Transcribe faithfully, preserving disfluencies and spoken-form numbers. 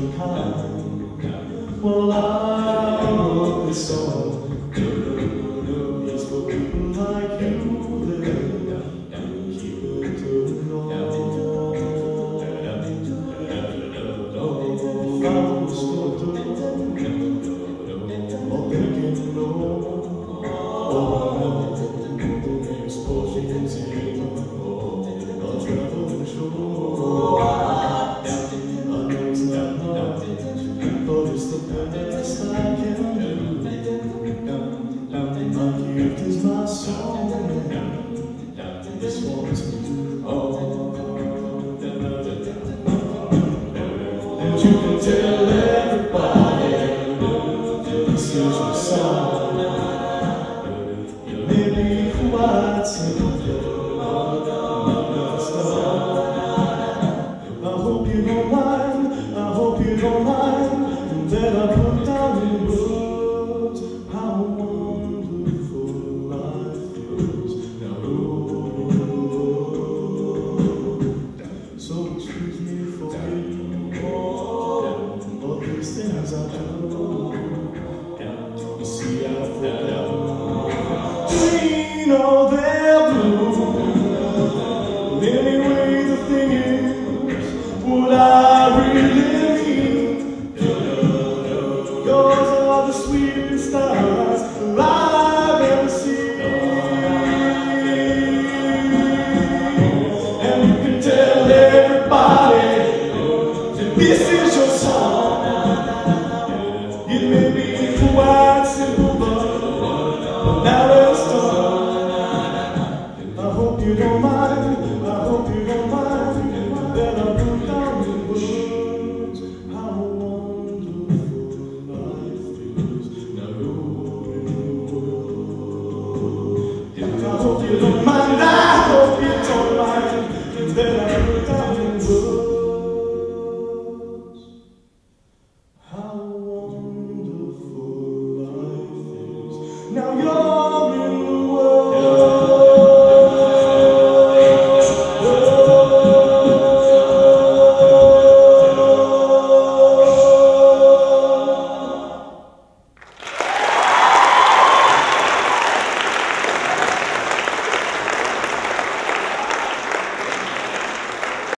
kind. Well, I wrote this song. It's for people like you that keep it turning on. If I was still doing all thinking no, oh no, the explosions in I'll travel and show. I know it's not nothing, but it's the best I can do. My gift is my song, and this one's for you. And you can tell everybody this is your song. Maybe who I'd sing with you. I hope you don't mind, I hope you don't mind that I put down in words how wonderful life is. Now, oh, so excuse me for being all these things I do. You see, I forgot green or they're blue. Anyway, the thing is, what I really mean, yours are the sweetest I